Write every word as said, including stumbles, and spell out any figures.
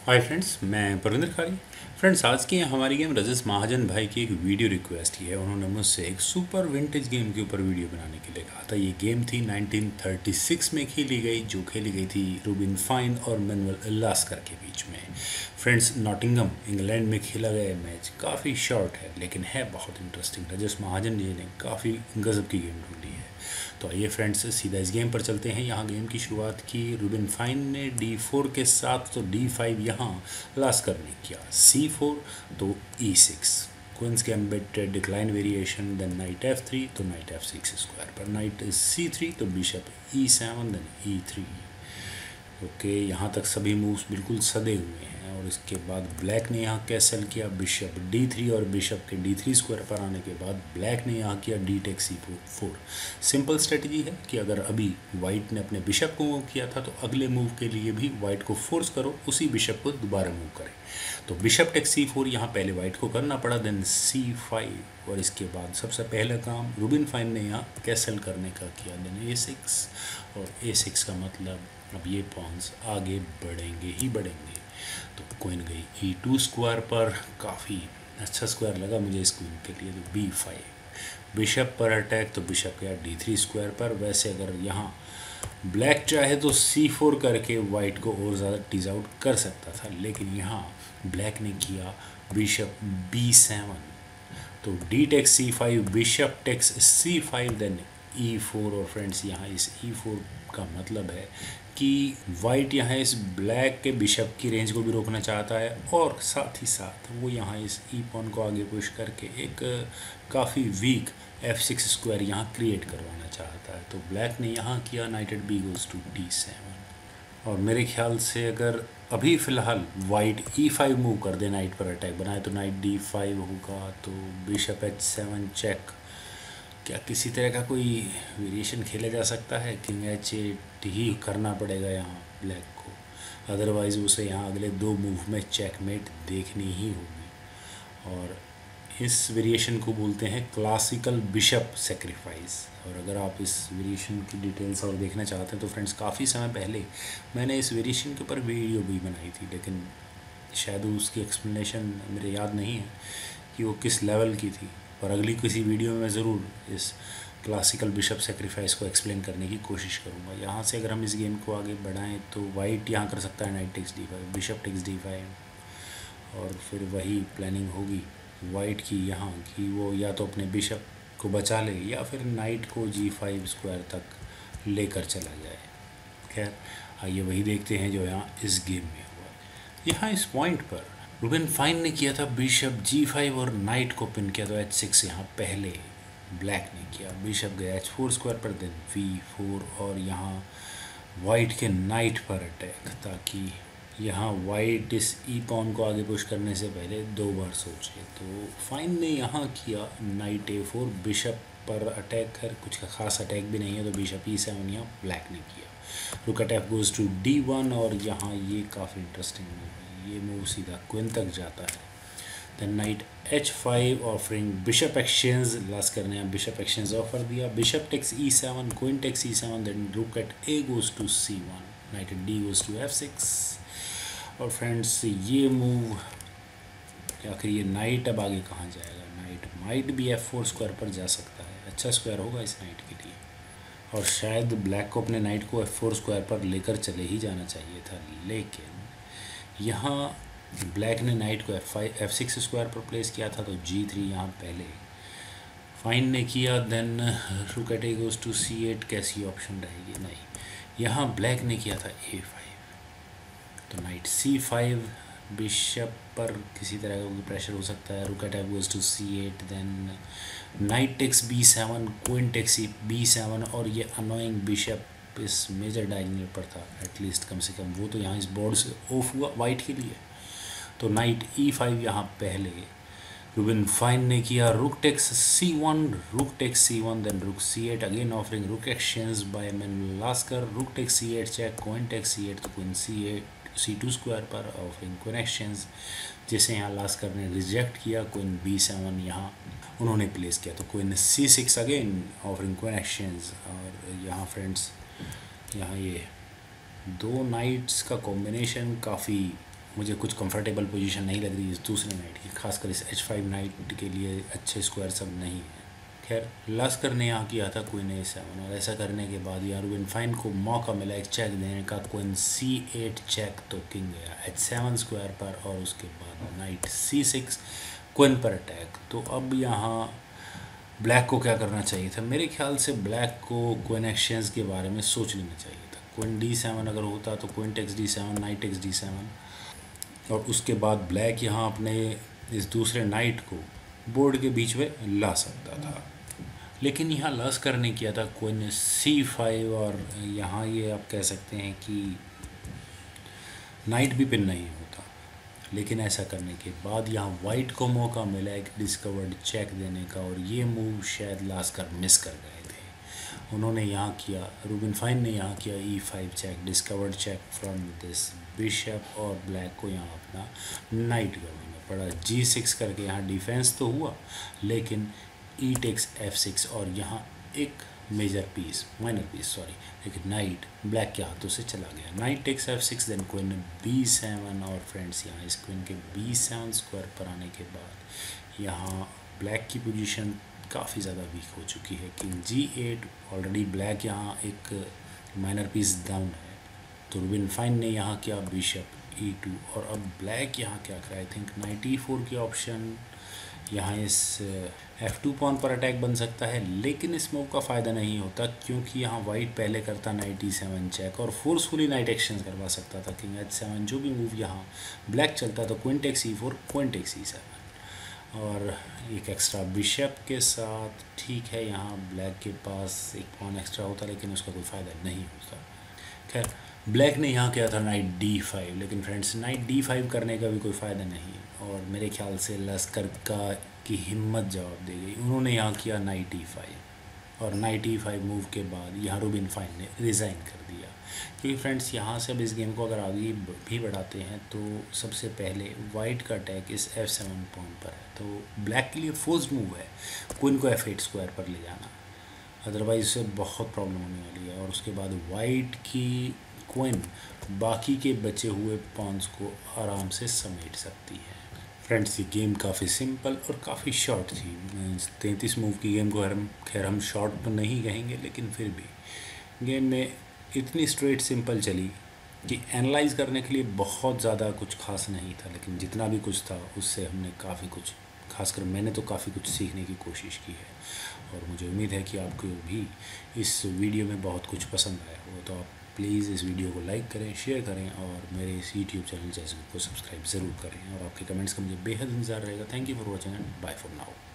Hi friends, मैं परविंदर खारी। Friends, आज की हमारी गेम रजत महाजन भाई की एक वीडियो रिक्वेस्ट की है। उन्होंने मुझसे एक सुपर विंटेज गेम के ऊपर वीडियो बनाने के लिए कहा था। ये गेम थी नाइनटीन थर्टी सिक्स में खेली गई, जो खेली गई थी रूबिन फाइन और मैनुअल लास्कर के बीच में। फ्रेंड्स, नॉटिंघम इंग्लैंड में खेला गया मैच काफ़ी शॉर्ट है, लेकिन है बहुत इंटरेस्टिंग। रजत महाजन जी ने काफ़ी गजब की गेम ढूंढी है। तो आइए फ्रेंड्स, सीधा इस गेम पर चलते हैं। यहाँ गेम की शुरुआत की रूबिन फाइन ने डी फोर के साथ, तो डी फाइव यहाँ लास्कर ने किया। सी फोर तो E six, queen's gambit decline variation, then knight F three तो नाइट एफ सिक्स स्क्वायर पर, नाइट सी थ्री तो bishop E seven, then E three. Okay, यहाँ तक सभी मूव्स बिल्कुल सदे हुए हैं। और इसके बाद ब्लैक ने यहाँ कैसल किया बिशप डी थ्री, और बिशप के डी थ्री स्क्वायर पर आने के बाद ब्लैक ने यहाँ किया D take C four. Simple strategy है कि अगर अभी वाइट ने अपने बिशप को मूव किया था, तो अगले मूव के लिए भी वाइट को फोर्स करो उसी बिशप को दोबारा मूव करें। तो बिशप टेक सी फोर यहाँ पहले वाइट को करना पड़ा, देन सी फाइव, और इसके बाद सबसे पहला काम रूबिन फाइन ने यहाँ कैसल करने का किया, देन ए सिक्स। और ए सिक्स का मतलब अब ये पॉन्स आगे बढ़ेंगे ही बढ़ेंगे। तो क्वीन गई ई टू स्क्वायर पर, काफ़ी अच्छा स्क्वायर लगा मुझे इस क्वीन के लिए। तो बी फाइव, बिशप पर अटैक, तो बिशप गया डी थ्री स्क्वायर पर। वैसे अगर यहाँ ब्लैक चाहे तो सी फोर करके वाइट को और ज़्यादा टीज आउट कर सकता था, लेकिन यहाँ ब्लैक ने किया बिशप बी सेवन, तो D takes C five, bishop takes C five, then E four. और फ्रेंड्स, यहाँ इस ई फोर का मतलब है कि वाइट यहाँ इस ब्लैक के बिशप की रेंज को भी रोकना चाहता है, और साथ ही साथ वो यहाँ इस ई पॉन को आगे पुश करके एक काफ़ी वीक एफ सिक्स स्क्वायर यहाँ क्रिएट करवाना चाहता है। तो ब्लैक ने यहाँ किया knight at B goes to D seven. और मेरे ख्याल से अगर अभी फ़िलहाल वाइट ई फाइव मूव कर दे, नाइट पर अटैक बनाए, तो नाइट डी फाइव होगा, तो बिशप एच सेवन चेक। क्या किसी तरह का कोई वेरिएशन खेला जा सकता है? किंग एच एट ही करना पड़ेगा यहाँ ब्लैक को, अदरवाइज़ उसे यहाँ अगले दो मूव में चेकमेट देखनी ही होगी। और इस वेरिएशन को बोलते हैं क्लासिकल बिशप सेक्रीफाइस। और अगर आप इस वेरिएशन की डिटेल्स और देखना चाहते हैं, तो फ्रेंड्स, काफ़ी समय पहले मैंने इस वेरिएशन के ऊपर वीडियो भी बनाई थी, लेकिन शायद उसकी एक्सप्लेनेशन मेरे याद नहीं है कि वो किस लेवल की थी। पर अगली किसी वीडियो में मैं ज़रूर इस क्लासिकल बिशप सेक्रीफाइस को एक्सप्लेन करने की कोशिश करूँगा। यहाँ से अगर हम इस गेम को आगे बढ़ाएं, तो वाइट यहाँ कर सकता है knight takes D five, bishop takes D five, और फिर वही प्लानिंग होगी वाइट की यहाँ कि वो या तो अपने बिशप को बचा ले, या फिर नाइट को जी फाइव स्क्वायर तक लेकर चला जाए। खैर, आइए वही देखते हैं जो यहाँ इस गेम में हुआ। यहाँ इस पॉइंट पर रूबिन फाइन ने किया था बिशप जी फाइव और नाइट को पिन किया, तो एच सिक्स यहाँ पहले ब्लैक ने किया। बिशप गया एच फोर स्क्वायर पर, देन वी फोर, और यहाँ वाइट के नाइट पर अटैक, ताकि यहाँ वाइट इस ई पॉन को आगे पुश करने से पहले दो बार सोचे। तो फाइन ने यहाँ किया नाइट ए फोर, बिशप पर अटैक कर, कुछ का खास अटैक भी नहीं है, तो बिशप ई सेवन यहाँ ब्लैक ने किया। Rook attack goes to D one, और यहाँ ये काफ़ी इंटरेस्टिंग मूव है। ये मूव सीधा क्वीन तक जाता है। Then knight H five offering bishop exchange, last करने हैं बिशप एक्सचेंज ऑफर दिया। Bishop takes E seven, queen takes E seven, then rook at A goes to C one, knight at D goes to F six. और friends, ये move आखिर ये knight अब आगे कहाँ जाएगा? नाइट माइट भी एफ फोर स्क्वायर पर जा सकता है, अच्छा स्क्वायर होगा इस नाइट के लिए, और शायद ब्लैक को अपने नाइट को एफ फोर स्क्वायर पर लेकर चले ही जाना चाहिए था। लेकिन यहाँ ब्लैक ने नाइट को F five F six square पर प्लेस किया था, तो जी थ्री यहाँ पहले फाइन ने किया। Then rook at A goes to C eight, कैसी ऑप्शन रहेगी? नहीं, यहाँ ब्लैक ने किया था ए फाइव, तो नाइट सी फाइव, बिशप पर किसी तरह का कोई प्रेशर हो सकता है। Rook at goes to C eight, then knight takes B seven, queen takes B seven, और ये अनोइंग बिशप इस मेजर डायगोनल पर था, एटलीस्ट कम से कम वो तो यहाँ इस बोर्ड से ऑफ हुआ वाइट के लिए। तो नाइट ई फाइव यहाँ पहले रूबिन फाइन ने किया rook takes C one, rook takes C one, then rook C eight, again offering rook exchange by Manuel Lasker, rook takes C eight check, queen takes C eight, तो queen C eight C two square पर offering queen exchange, जिसे यहाँ Lasker ने reject किया। Queen B seven यहाँ उन्होंने place किया, तो queen C six again offering queen exchange. और यहाँ फ्रेंड्स, यहाँ ये दो नाइट्स का कॉम्बिनेशन काफ़ी मुझे कुछ कंफर्टेबल पोजीशन नहीं लग रही इस दूसरे नाइट की, खासकर इस एच फाइव नाइट के लिए अच्छे स्क्वायर सब नहीं है। खैर लास्कर ने यहाँ किया था क्वीन ए सेवन, और ऐसा करने के बाद यार रूबिन फाइन को मौका मिला एक चेक देने का। क्वीन सी एट चेक, तो किंग गया एच सेवन स्क्वायर पर, और उसके बाद नाइट सी सिक्स क्वीन पर अटैक। तो अब यहाँ ब्लैक को क्या करना चाहिए था? मेरे ख्याल से ब्लैक को क्वीन एक्सचेंज के बारे में सोच लेना चाहिए था। क्वीन डी सेवन अगर होता तो queen takes D seven, knight takes D seven, और उसके बाद ब्लैक यहाँ अपने इस दूसरे नाइट को बोर्ड के बीच में ला सकता था। लेकिन यहाँ लास्कर ने किया था क्वीन सी फाइव, और यहाँ ये आप कह सकते हैं कि नाइट भी पिन नहीं होता। लेकिन ऐसा करने के बाद यहाँ वाइट को मौका मिला एक डिस्कवर्ड चेक देने का, और ये मूव शायद लास्कर मिस कर गए थे। उन्होंने यहाँ किया, रूबिन फाइन ने यहाँ किया E five check, discovered check from this bishop, और ब्लैक को यहाँ अपना नाइट गवाना पड़ा। जी सिक्स करके यहाँ डिफेंस तो हुआ, लेकिन ई टेक्स एफ सिक्स, और यहाँ एक major piece, minor piece sorry, लेकिन नाइट ब्लैक के हाथों से चला गया। Knight takes F six, then queen B seven, और फ्रेंड्स यहाँ इस क्वीन के बी सेवन स्क्वायर पर आने के बाद यहाँ ब्लैक की पोजीशन काफ़ी ज़्यादा वीक हो चुकी है। King G eight, already black यहाँ एक माइनर पीस डाउन है, तो रूबिन फाइन ने यहाँ किया बिशप ई टू, और अब ब्लैक यहाँ क्या करा, I think knight E four की ऑप्शन, यहाँ इस एफ टू पॉन पर अटैक बन सकता है, लेकिन इस मूव का फ़ायदा नहीं होता क्योंकि यहाँ वाइट पहले करता नाइट ई सेवन चेक, और फोर्सफुली नाइट एक्सचेंज करवा सकता था किंग एच सेवन। जो भी मूव यहाँ ब्लैक चलता तो queen takes E four, queen takes E seven, और एक एक्स्ट्रा बिशप के साथ। ठीक है, यहाँ ब्लैक के पास एक पॉन एक्स्ट्रा होता, लेकिन उसका कोई फ़ायदा नहीं होता। खैर ब्लैक ने यहाँ किया था नाइट डी फाइव, लेकिन फ्रेंड्स नाइट डी फाइव करने का भी कोई फ़ायदा नहीं, और मेरे ख्याल से लश्कर का की हिम्मत जवाब दे गई। उन्होंने यहाँ किया नाइट ई फाइव, और नाइट ई फाइव मूव के बाद यहाँ रूबिन फाइन ने रिज़ाइन कर दिया। क्योंकि फ्रेंड्स यहाँ से अब इस गेम को अगर आगे भी बढ़ाते हैं तो सबसे पहले वाइट का अटैक इस एफ सेवन पॉइंट पर है, तो ब्लैक के लिए फोर्स्ड मूव है क्वीन को एफ एट स्क्वायर पर ले जाना, अदरवाइज इससे बहुत प्रॉब्लम होने वाली है। और उसके बाद वाइट की क्वीन बाकी के बचे हुए पॉन्स को आराम से समेट सकती है। फ्रेंड्स ये गेम काफ़ी सिंपल और काफ़ी शॉर्ट थी। तैंतीस मूव की गेम को हम खैर हम शॉर्ट तो नहीं कहेंगे, लेकिन फिर भी गेम में इतनी स्ट्रेट सिंपल चली कि एनालाइज करने के लिए बहुत ज़्यादा कुछ खास नहीं था, लेकिन जितना भी कुछ था उससे हमने काफ़ी कुछ, खासकर मैंने तो काफ़ी कुछ सीखने की कोशिश की है। और मुझे उम्मीद है कि आपको भी इस वीडियो में बहुत कुछ पसंद आया हो। तो आप प्लीज़ इस वीडियो को लाइक करें, शेयर करें, और मेरे इस यूट्यूब चैनल जैसे को सब्सक्राइब ज़रूर करें, और आपके कमेंट्स का मुझे बेहद इंतज़ार रहेगा। Thank you for watching and bye for now.